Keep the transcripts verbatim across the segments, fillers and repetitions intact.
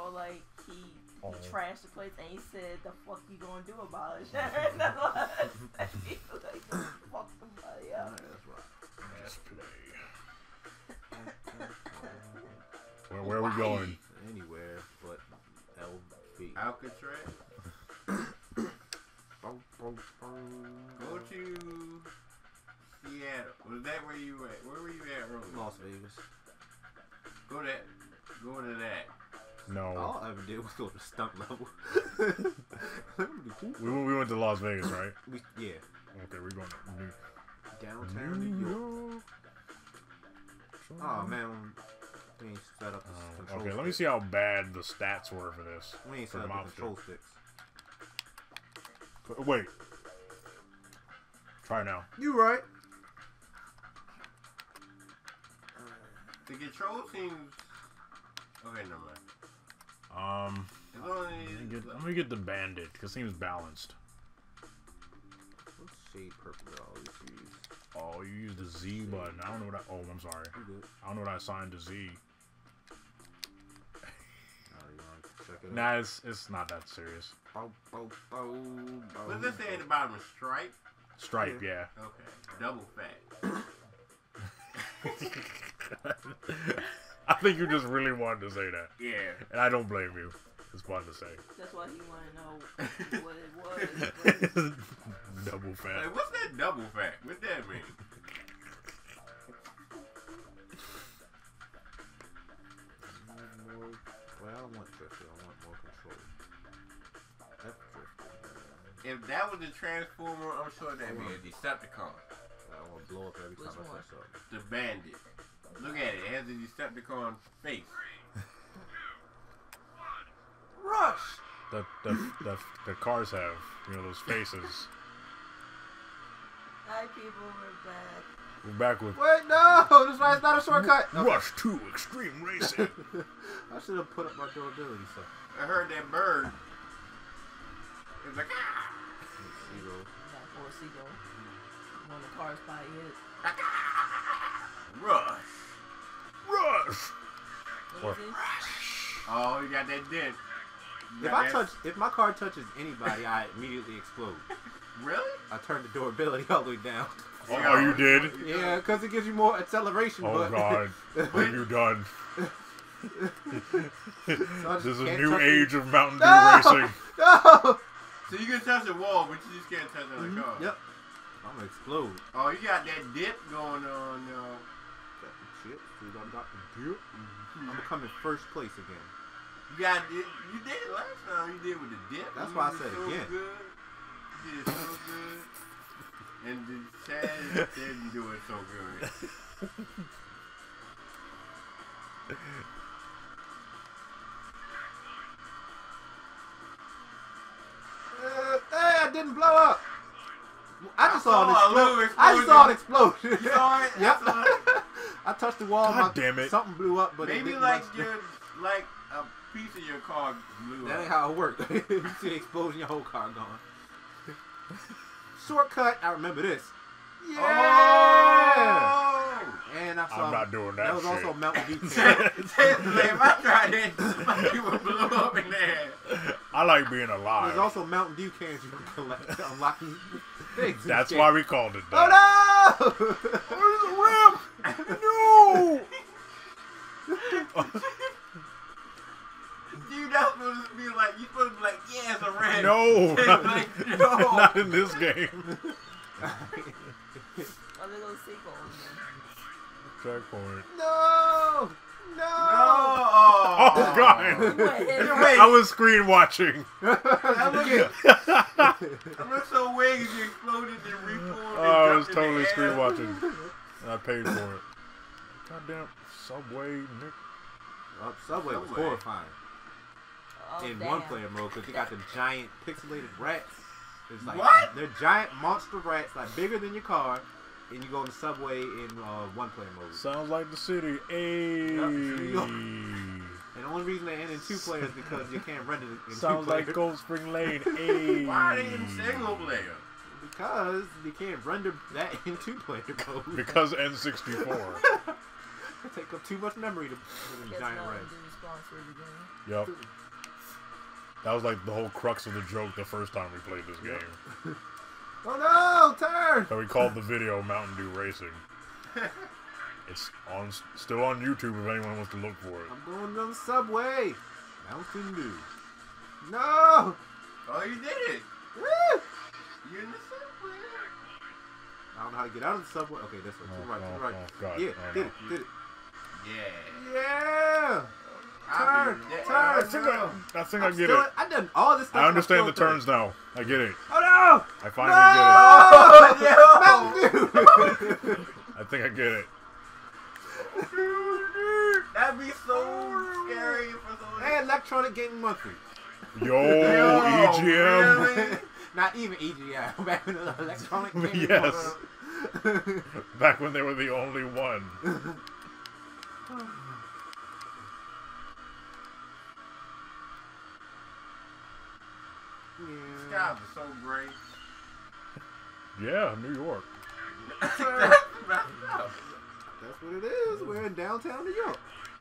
how like he Oh. he trashed the place and he said, "The fuck you gonna do about it?" And that's what I said. He was like, "Fuck somebody up." Alright, that's right. Let's play. Where, where are we going? Anywhere but L B. Alcatraz. Boom, boom, boom. Go to Seattle. Was that where you at? Where were you at earlier? Las Vegas. Go that. Go to that. No. All I ever did was go to stunt level. We, we went to Las Vegas, right? we, yeah. Okay, we're going to New, Downtown New York. Oh man, we ain't set up the Um, control okay, let me sticks. see how bad the stats were for this. We ain't for set the up the mouse control stick. sticks. Wait. Try now. You right. The control seems. Okay, never mind. Um, As long let me as get, let me get the bandit because it seems balanced. What shade purple did I always use? Oh, you used the Z button. I don't know what I. Oh, I'm sorry. You good? I don't know what I assigned to Z. Alright, you wanna check it out? Nah, it's it's not that serious. Bow, bow, bow, bow, what's this say at the bottom? A stripe. Stripe, yeah. Okay. Double fat. I think you just really wanted to say that, Yeah. and I don't blame you. It's fun to say. That's why he wanted to know what it was. But Double fat. Like, what's that double fat? What that mean? More, well, I don't want drifter. I want more control. F drifter. If that was a transformer, I'm sure that'd be a Decepticon. I want to blow up every Which time I one? touch something. The bandit. Look at it. It has a Decepticon face. Rush! The, the the the cars have, you know, those faces. hi, people, we're back. We're back with Wait, no! This is not a shortcut! Okay. Rush two Extreme Racing. I should have put up my durability stuff. I heard that bird. It was like, ah! Zero. Back for a seagull. When the car's by hit. Rush. Rush. What is it? Oh, you got that dent. You If got I that- touch, if my car touches anybody, I immediately explode. Really? I turn the durability all the way down. Oh, oh, you did? Yeah, because it gives you more acceleration. Oh but God, what have you done? So I This just is a can't new touch age of Mountain Dew No! racing. No! So you can touch the wall, but you just can't touch the Mhm, car. Yep. I'm gonna explode. Oh, you got that dip going on. Uh, Got the chip. We done got the dip. I'm gonna come in first place again. you got it. You did it last time. You did with the dip. That's You why I did said so again. Good. You did it so good. And the Chad said you do it so good. Uh, hey, I didn't blow up. I just I saw, saw a an little explosion. I just saw an explosion. You saw it? Yep. I saw it. I touched the wall. God my, damn it. Something blew up, but it Maybe didn't like bust. your like a piece of your car blew That ain't up. how it worked. You see the explosion, your whole car gone. Shortcut. I remember this. Yeah. Oh! And I saw. I'm not doing that That was shit. also Mountain Dew. Like, if I tried that, you would blow up in there. I like being There's alive. also Mountain Dew cans you can collect to unlock these things. That's why we called it Oh that. no! No! You not supposed to be like, you supposed to be like, yeah, it's a red. No! Like, no. Not in this game. Oh, there goes seagulls. Checkpoint. No! No! Oh, Oh, God! Wait, I was screen watching. I look, I look so weird as you exploded and reformed. Oh, I was and jumped in totally the screen air. watching. And I paid for it. Goddamn Subway, Nick. Oh, Subway was Subway. horrifying Oh, in damn. one player mode because they got the giant pixelated rats. It's like What? They're giant monster rats, like bigger than your car, and you go in the Subway in uh, one player mode. Sounds like the city. Ayy. Yep, there you go. And the only reason they end in two players is because you can't render it in Sounds two players. like Gold Spring Lane. Ayy. Why are they in single player? Because you can't render that in two player mode. Because N sixty-four. It take up too much memory to put in a Guess giant Mountain red. Dew sponsor the game. Yep. That was like the whole crux of the joke the first time we played this Yep. game. Oh no, turn! So we called the video Mountain Dew Racing. It's on, still on YouTube if anyone wants to look for it. I'm going down the subway. Mountain Dew. No! Oh, you did it. Woo! You're in the subway. I don't know how to get out of the subway. Okay, this one. To the right, to the right. Oh, God. Yeah, Oh, did no. it, did it. Yeah. Yeah! I'll Turn, be there. turn. I think I, I, think I I'm get still, it. I done all this stuff. I understand the I'm still turns now. I get it. Oh no! I finally No! Mountain Dew! get it. I think I get it. That'd be so scary for those. Hey, Electronic Gaming Monthly. Yo, Yo, E G M. really? Not even E G M. Back in the Electronic Gaming Yes. Monthly. Back when they were the only one. Skies are so great. Yeah, New York. That's messed up. That's what it is. We're in downtown New York.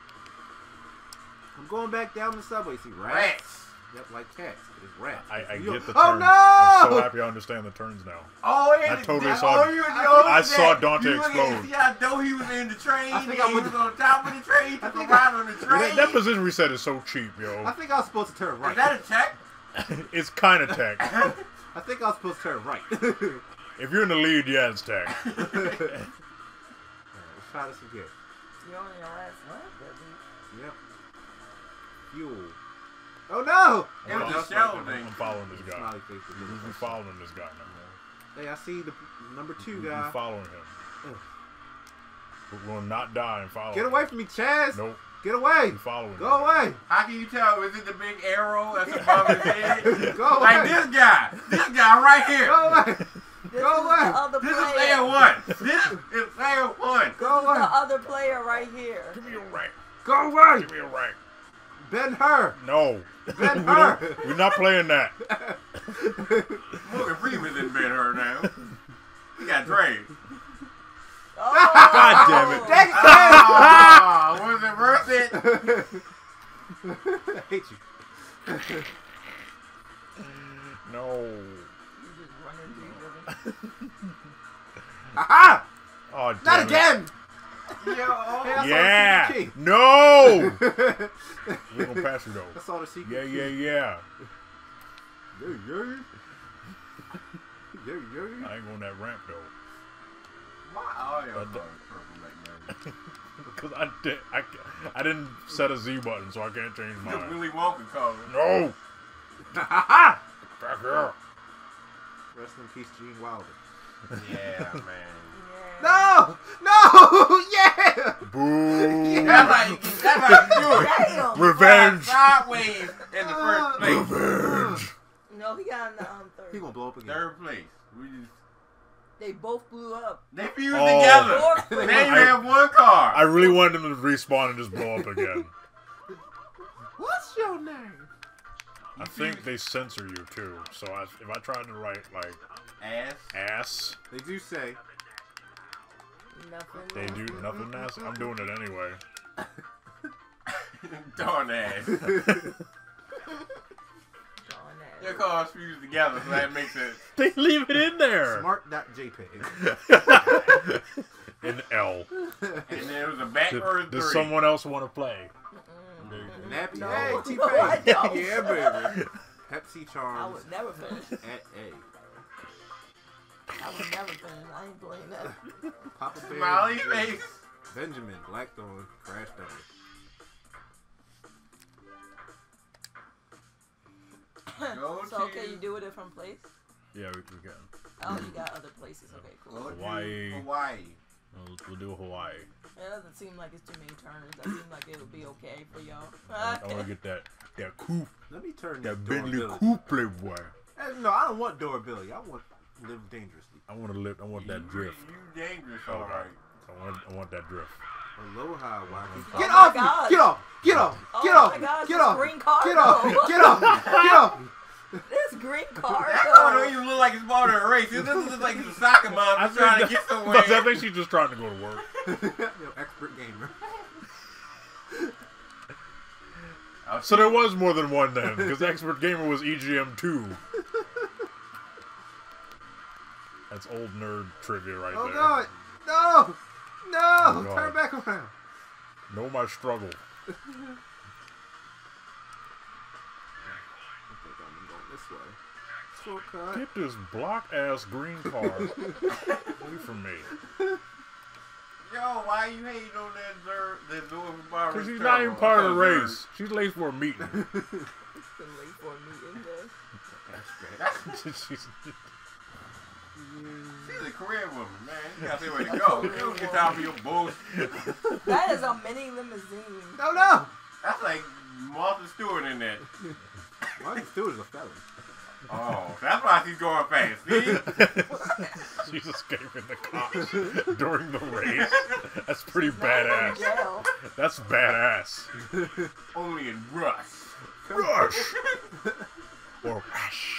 I'm going back down the subway. See rats? Rats. Yep, like cats. It is rats. I, I New get York. the Oh turns. no! I'm so happy I understand the turns now. Oh, yeah. I totally that, saw- Oh, you, I saw Dante you explode. Look at, see how dope he was in the train. I think and I he would- was on top of the train. He I took a think ride on the That, train. that position reset is so cheap, I yo. think I was supposed to turn right. Is that a check? It's kind of tech. I think I was supposed to turn right. If you're in the lead, yeah, it's tech. Alright, let's try this again. You're on your last lap, baby. Yep. Fuel. Oh no! It was I'm, a shell I'm, thing. I'm following this guy. Smiley face with I'm little- following this guy now. Hey, I see the number two I'm guy. following him. Ugh. We're going to not die and follow Get him. away from me, Chaz! Nope. Get away! I'm following Go him. away! How can you tell? Is it the big arrow that's above his head? Go away! Like this guy. This guy right here. Go away! This Go is away. the other This is player. player one. This is player one. Go This is away! the other player right here. Give me a rank. Go away! Give me a rank. Ben Hur! No. Ben We Hur! don't- We're not playing that. Morgan Freeman's in bed her now. He got Dre. Oh. God damn it. Dang it! Ah, was it worth it? I hate you. No. You just run into each other. Aha! Oh, damn Not it. again! Yo, Hey, I saw Yeah. the secret key. No. We're going to pass you, I though. saw the secret Yeah, key. yeah, yeah. Yeah, yeah. Yeah, yeah. I ain't going that ramp, though. why are y'all But the- purple like that? Because I, did, I, I didn't set a Z button, so I can't change The mine. Willy Wonka color. No. Ha Back here. Rest in peace, Gene Wilder. Yeah, man. Yeah. No! No! Yeah! Boo. That's how you, that's how you do it. Damn. Revenge. Sideways in the first place. Revenge. No, he got in the um, third. He gonna blow up again. Third place. We just They both blew up. they fused Oh. together. Fourth Now place. you have one car. I really wanted them to respawn and just blow up again. What's your name? I think they censor you, too. So I, if I tried to write, like, Ass. ass, They do say. Nothing. they do nothing ass. I'm doing it anyway. Darn ass. Darn that. Your cars fused together, so that makes sense. They leave it in there. Smart.jpg. An L. And there was a Does, backward does three. someone else want to play? Mm-mm. There you go. Nappy. No. Hey, No, T-Pain. I don't. Yeah, baby. Pepsi I Charms would never finish. at A. I would never finish. I ain't playing that. Papa Bear. Smiley face. Benjamin. Blackthorn. Crash Dummy. Go So to can you do a different place? Yeah, we, we can. Oh, you got other places. Okay, cool. go to Hawaii. Hawaii. We'll, we'll do Hawaii. It doesn't seem like it's too many turns. That seems like it'll be okay for y'all. I, I want to get that that coupe, Let me turn that this Bentley durability. coupe, playboy. Hey, no, I don't want durability. I want live dangerously. I want to live. I want that You- drift. You dangerous, Oh, alright. I want. I want that drift. Aloha, Wacky. Oh Get my off gosh. me! Get off! Get off! Oh Get my off! gosh, Get this off! green car Get off! though. Get off! Get off! This green car. That though. car don't even look like it's part of a race. This looks like it's a soccer mom I just trying to think get that- somewhere. I think she's just trying to go to work. Yo, expert gamer. I've So there was more than one then, because Expert Gamer was E G M two. That's old nerd trivia right Oh there. god! No! No! Oh, God. Turn back around. Know my struggle. I think I'm going this way. Shortcut. Get this block ass green car away from me. Yo, why you hating on that Zer, that Zora from Bar Because she's Turbo? not even part of the I thought race. She's late for a meeting. Been late for a meeting there. That's She's- She's a career woman, man. You gotta see where to go. You don't get time for your bullshit. That is a mini limousine. No, no! That's like Martha Stewart in that. Martha Stewart is a felon. Oh, that's why she's going fast. See? She's escaping the cops during the race. That's pretty She's not going to badass. jail. That's badass. Only in Rush. Rush! Or Rush.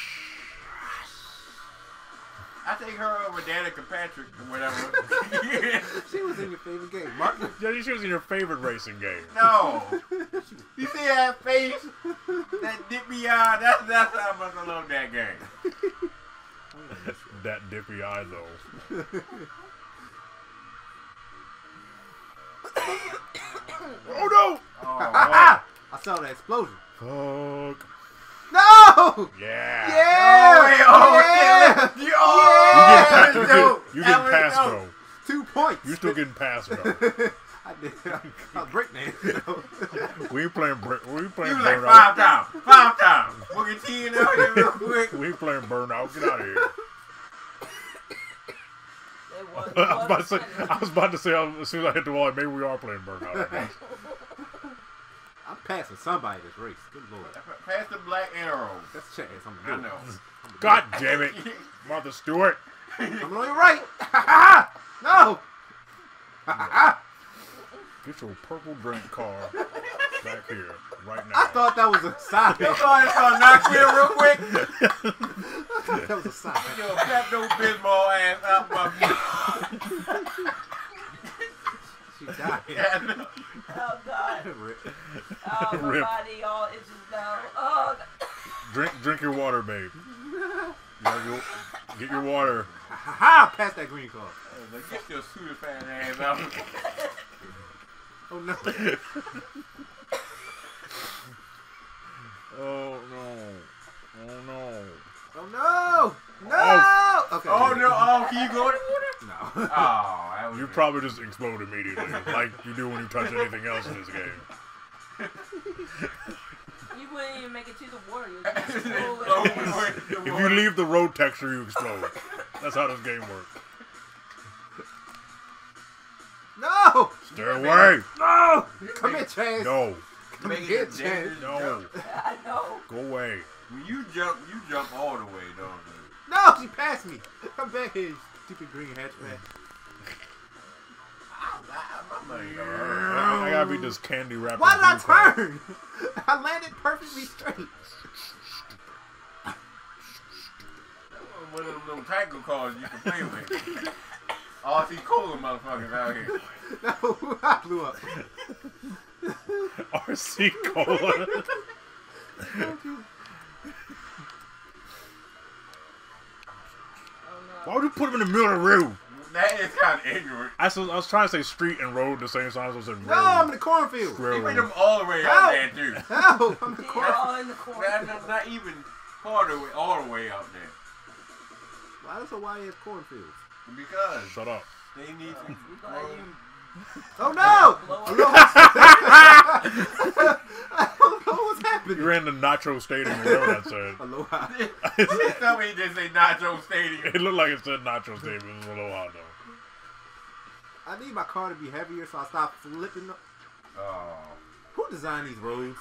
I take her over Danica Patrick or whatever. She was in your favorite game. Martin. Yeah, she was in your favorite racing game. No. You see that face? That dippy eye? That's, that's how much I love that game. That dippy eye, though. Oh no! Oh, I saw that explosion. Fuck. No! Yeah. Yeah! Oh, wait, oh, yeah! shit. You, oh, You Yeah! get, you that get, was you dope. get That past was though. Two points. You still getting past though. I did. I was breakdancing. We ain't playing. Bur- We ain't playing You was like burnout. five times. Five times. Boogie T in out here real quick. We ain't playing burnout. Get out of here. It was, I was about to say. funny. I was about to say. As soon as I hit the wall, maybe we are playing burnout. I guess. I'm passing somebody this race. Good lord. Pass the black arrow. That's Chaz. I'm I doing know. it. God damn it, Martha Stewart. I'm on your right. No. Get your purple drink car back here right now. I thought that was a sign. You thought it's gonna knock me real quick? That was a sign. Get your Pepto Bismol ass out my. She died. Yeah. Oh, God. Rip. Oh, my Rip. body all itches now. Oh, Drink, drink your water, babe. You have your- get your water. Ha ha! Pass that green car. Get your super fat ass out. Oh no. Oh no! Oh no! Oh no! No! Okay. Oh no! Oh, can you go in the water? No. Oh, that was You probably just explode immediately, like you do when you touch anything else in this game. you wouldn't even make it to the water. You just roll Oh, it. we went to the If you water. leave the road texture, you explode. That's how this game works. No! Stay away! No! Come here, Chaz. No! Come Make here, it a dangerous Chaz. No! jump. I know. Go away! When you jump, you jump all the way, don't you? No! She passed me. Come back here, you stupid green hatchback. My money don't I hurt. gotta beat this candy wrapper. Why did I blue car. turn? I landed perfectly straight. One of them little tackle cars you can play with. R C Cola motherfuckers out here. No, I blew up. R C Cola. Oh, no. Why would you put him in the middle of the road? That is kind of ignorant. I was, I was trying to say street and road the same time as I said road. No, I'm in the cornfield. You Road. bring them all the way Help. out there, too. No, I'm in the He cornfield. all in the corner. That's not, not even part of it, all the way out there. Why does Hawaii have cornfields? Because Shut up. they need to. We thought you Oh no! blow up. I don't know what's happening. You ran the Nacho Stadium, you know what that said. Aloha. Somebody just say Nacho Stadium. It looked like it said Nacho Stadium. It was Aloha, though. I need my car to be heavier so I stop flipping. up. Oh. Who designed these roads?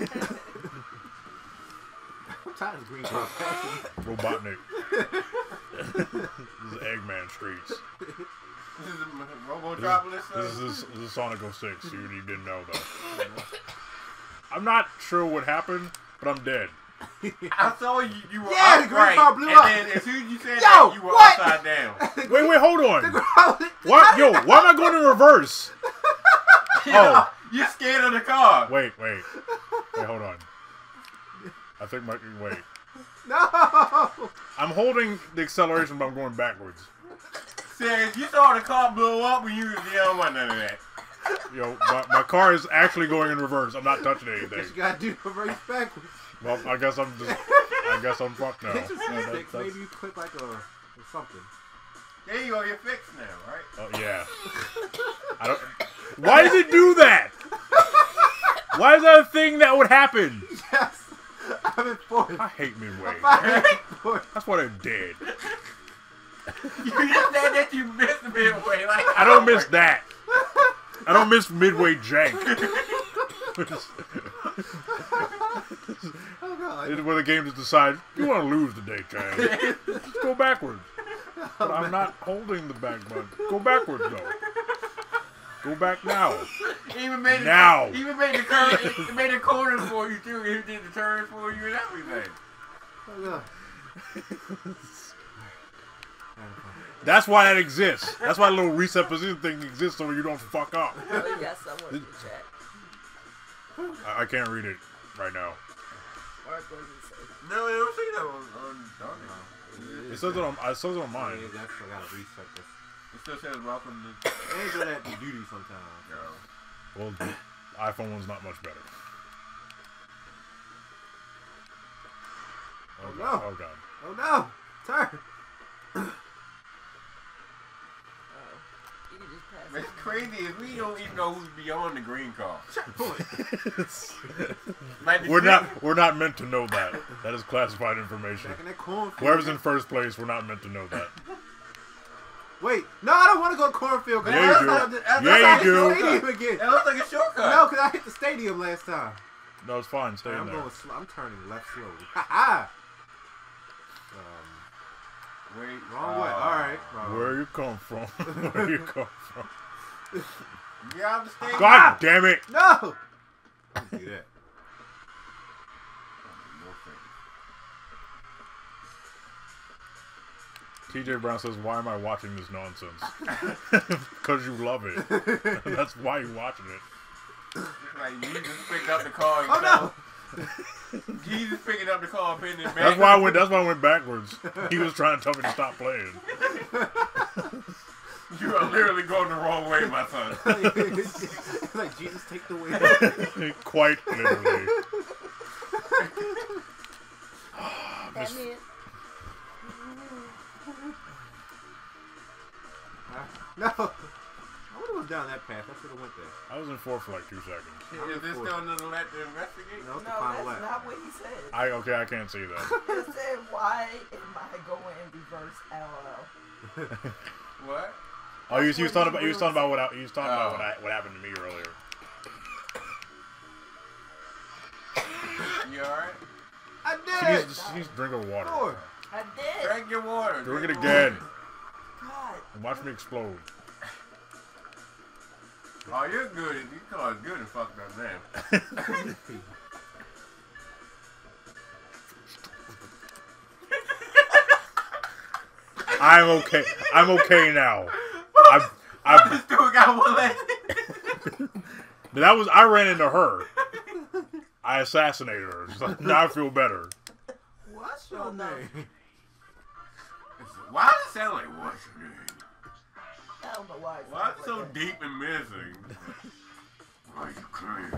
I'm tired of green car passing. Robotnik. This is Eggman Streets. This is This Robotropolis. is, this, is, this is Sonic oh six. You, you didn't know, though. I'm not sure what happened, but I'm dead. I saw you. You were Yeah, the green upright, car blew and up. then as soon as you said Yo, that, you were what? upside down. Wait, wait, hold The on. ground- What? Yo, why am I going in reverse? Oh, You're scared of the car. Wait, wait. Wait, hold on. I think my wait. No! I'm holding the acceleration, but I'm going backwards. Serious, you saw the car blow up when you you don't want none of that. Yo, my, my car is actually going in reverse. I'm not touching anything. Guess you gotta do the race backwards. Well, I guess I'm just. I guess I'm fucked now. Hit your No, that- sticks. that's- Maybe you click like a or something. There you go, you're fixed now, right? Oh yeah. I don't. Why does it do that? Why is that a thing that would happen? Yes! I'm in fourth. I hate Midway. I'm in fourth. That's what I did. You just said that you missed midway. Like I don't miss that. I don't miss Midway jank. Oh god. It's where the game just decides you want to lose today, Chad. Just go backwards. But I'm not holding the back button. Go backwards though. Go back now. even made the, Now. Even made the curve, it made the corners for you too. He did the turns for you and everything. Oh god. That's why that exists. That's why the little reset position thing exists so you don't fuck up. Oh, yes, someone in the chat. I, I can't read it right now. Mark, what did he say? No, I don't see that on on Dark. It says it on. It says it on Yeah, mine. that's I gotta reset this. It still says welcome to. They do that to duty sometimes. Yo. Well, the iPhone one's not much better. Oh, Oh, god. no. Oh god. Oh no! Turn! Oh, you can just pass It's it. crazy is we don't even know who's beyond the green car. Checkpoint! Like the We're green- not. We're not meant to know that. That is classified information. Back in that cornfield. Whoever's in first place, we're not meant to know that. Wait, no, I don't want to go to cornfield. 'cause Yeah, that's you not- do. that's Yeah, not you the do. Stadium again. It looks like a shortcut. No, because I hit the stadium last time. No, it's fine. Stay in I'm there. going slow. I'm turning left slowly. Ha ha! Um, Wait, wrong uh, way. All right. Wrong. Where you come from? Where you come from? You understand? God damn it! No! Don't do that. No thanks. T J Brown says, "Why am I watching this nonsense?" Because you love it. That's why you're watching it. It's like Jesus picked up the car. And Oh no! Jesus picking up the car, putting it back. That's why I went. That's why I went backwards. He was trying to tell me to stop playing. You are literally going the wrong way, my son. Like Jesus, take the wheel. Quite literally. That meant No. I would have went down that path. I should have went there. I was in fourth for like two seconds. Is this still another lap to investigate? No, it's the no, final that's lap. not what he said. I okay. I can't see that. He said, "Why am I going in reverse?" L O L. What? Oh, you, you was talking about. You was talking about what. I, you was talking about Oh. what, I, what happened to me earlier. You alright? I She did needs, it. she needs to drink her water. Four. I did. Drink your water. Drink it your again. God. And watch me explode. water. Oh, you're good. You car is good and fucked up now. I'm okay. I'm okay now. I. I I. still got one leg. That was. I ran into her. I assassinated her. So now I feel better. What's Oh, your no. name? Why does it sound like what's your name? I don't know why. it Why sounds it's so like that. deep and menacing? Why you crying?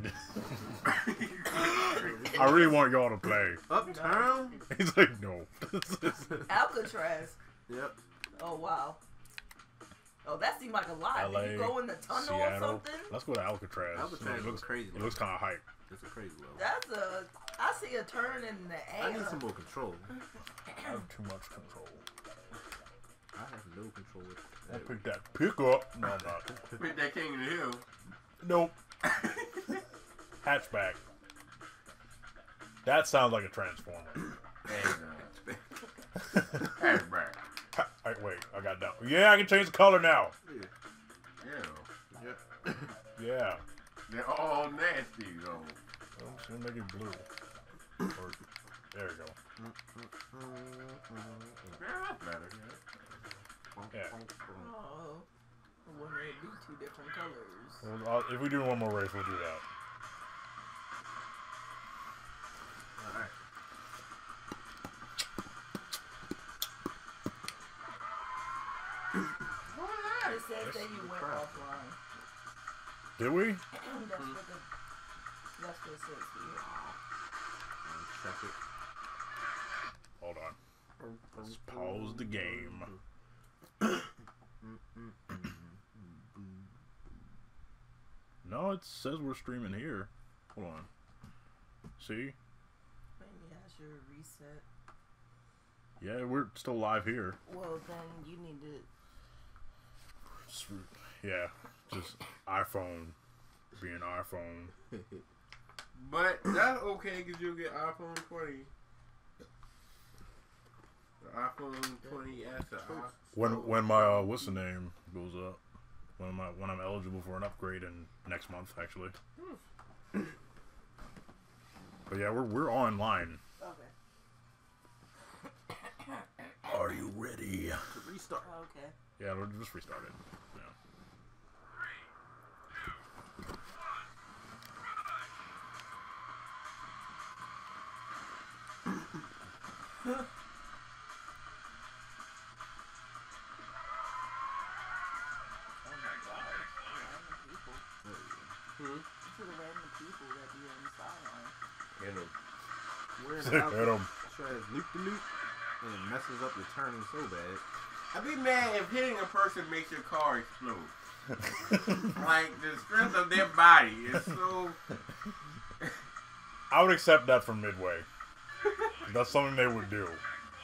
I really want y'all to play. Uptown? He's like, no. Alcatraz. Yep. Oh wow. Oh, that seemed like a lot. L A, Did you go in the tunnel or Seattle. something? Let's go to Alcatraz. Alcatraz it looks crazy. It looks kind of hype. It's a crazy level. That's a. I see a turn in the air. I need some more control. I have too much control. I have no control with I pick that pick up. No, I'm not. Pick that king of the hill. Nope. Hatchback. That sounds like a transformer. Hatchback. Ha- Wait, wait, I got down. Yeah, I can change the color now. Yeah. Ew. Yep. Yeah. They're all nasty, though. Well, I'm just gonna make it blue. Or, there we go. Yeah, that's better. Yeah. Yeah. Oh. Wouldn't it be two different colors? Well, I'll, if we do one more race, we'll do that. Alright. It says that you went crap. offline. Did we? that's what the, that's what it says here. Check it. Hold on. Let's pause the game. No, it says we're streaming here. Hold on. See? Maybe I should reset. Yeah, we're still live here. Well, then you need to. Just, yeah, just iPhone being iPhone. But that's okay because you'll get iPhone twenty. The iPhone twenty S. When when my uh, what's the name goes up. When am I, when I'm eligible for an upgrade in next month, actually. But yeah, we're we're online. Okay. Are you ready? To restart. Okay. Yeah, we'll just restart it. Yeah. Hmm? To the random people that be on the sideline. Hit him. We're in Hit the house. 'em. Tries loop de loop and it messes up your turning so bad. I'd be mad if hitting a person makes your car explode. Like, the strength of their body is so... I would accept that from Midway. That's something they would do.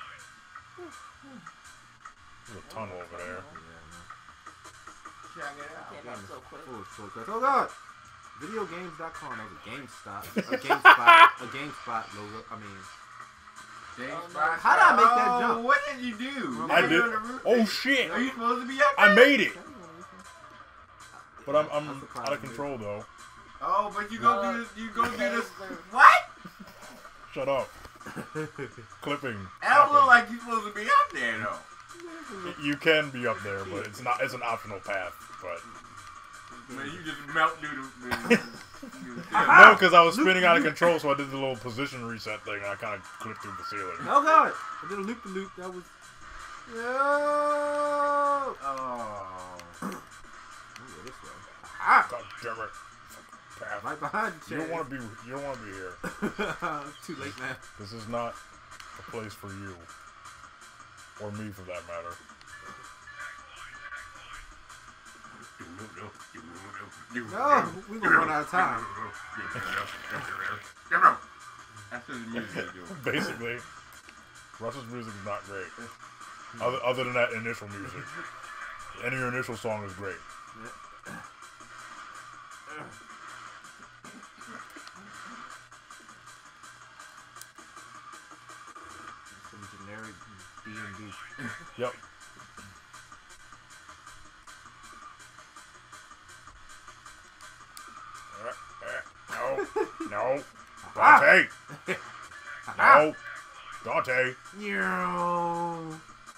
There's a tunnel over there. Yeah, Check it out. Came up so quick. full of shortcuts. Oh god! Videogames dot com. That was a GameStop. A GameSpot. A GameSpot logo. I mean, GameSpot. How did I make that Oh, jump? what did you do? I Now did. you're on the roof. Oh shit! Are you supposed to be up I there? made it! But I'm, I'm That's the out of control though. Oh, but you go Uh, do this. You go do this. Taylor. What? Shut up. Clipping. I don't look like you're supposed to be up there though. You can be up there, but it's not. It's an optional path. But Man, you just melt through the. the- no, because I was spinning out of control, so I did the little position reset thing, and I kind of clipped through the ceiling. oh god! I did a loop de loop. That was. No! Oh. Ooh, this way. Ah! God damn it! Path. Right behind you, You don't want to be. You don't want to be here. It's too late now. This is not a place for you, or me, for that matter. No, we gonna run out of time. That's what the music is doing. Basically, Russ's music is not great. Other, other than that initial music, any initial song is great. Some generic D and D. Yep. No, no, Dante, no, Dante. No.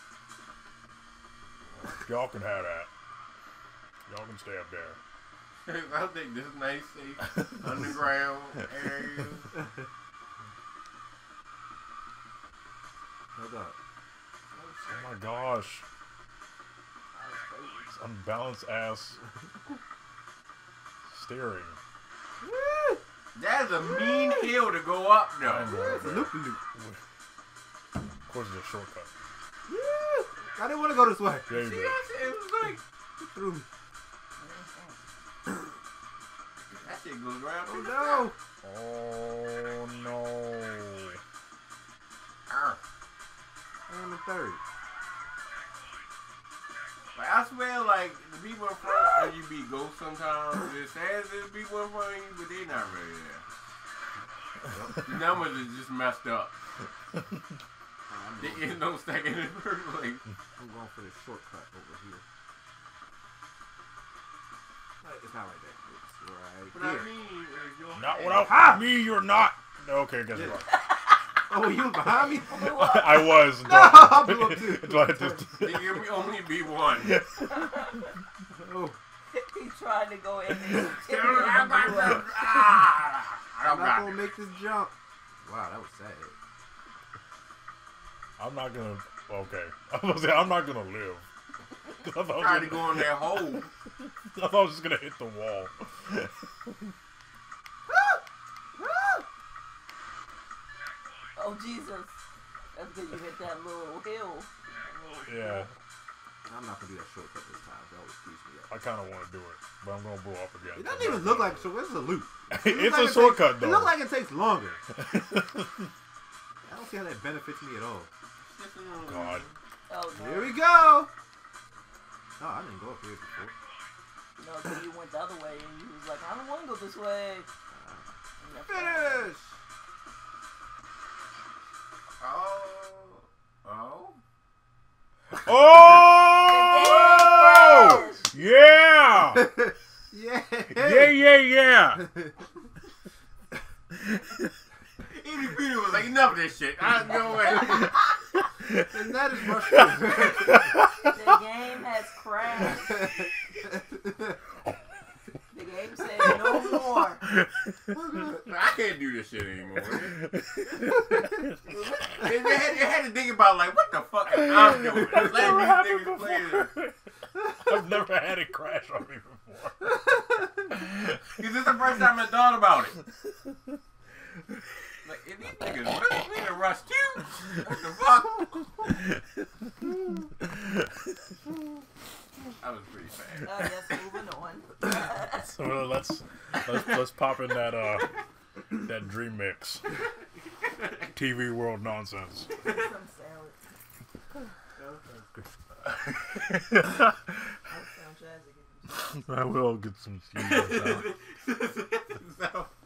Y'all can have that. Y'all can stay up there. I think this nice, safe, underground area. Hold up. Oh my gosh. This unbalanced ass steering. That's a mean hill to go up, I though. know, It's a man. loop de loop. Of course, it's a shortcut. I didn't want to go this way. Yeah, you See, did. that's, it was like, It threw me. that shit goes right up Oh in the no. Oh no. Arr. I am in third. Like, I swear, like, the people in front of you be ghosts sometimes. It says there's people in front of you, but they not really there. The numbers are just messed up. I'm They going, ain't no stack in the first place. I'm going for the shortcut over here. It's not like that. It's right But here. I mean, if you're Not without me, you're not. Okay, guess Yeah. what? Oh, you was behind me? I was. No, I blew up too. Until I just. There can only be one. No. He tried to go in there. I'm not gonna- ah, I I'm don't not got gonna it. make this jump. Wow, that was sad. I'm not gonna. Okay. I was gonna say I'm not gonna live. 'Cause I thought I was Trying to gonna- go in that hole. I thought I was just gonna hit the wall. Oh Jesus! That's because you hit that little hill. Yeah, I'm not gonna do that shortcut this time. That would screws me up. I kind of want to do it, but I'm gonna blow up again. It doesn't even look like a shortcut. This is a loop. It It's looks like a it shortcut takes, though. It looks like it takes longer. I don't see how that benefits me at all. God. Oh no! Here we go. Oh, I didn't go up here before. No, so you went the other way, and you was like, I don't want to go this way. And that's Finish. Oh. Oh. Oh! Yeah! Yeah. Yeah, yeah, yeah! Edie Peter was like, enough of this shit. I go away. And that is mushroom. The game has crashed. The game said no more. I can't do this shit anymore. they, they, had, they had to think about like, what the fuck am I doing? Just Never let happened these niggas play before. this. I've never had it crash on me before. Cause it's the first time I thought about it. Like, is these niggas rush? We in a rush too? What the fuck? That was pretty fast. Oh yes, moving on. So let's let's let's pop in that uh that dream mix. T V world nonsense. Some salad. That sounds jazzy. I will get some Caesar salad. So,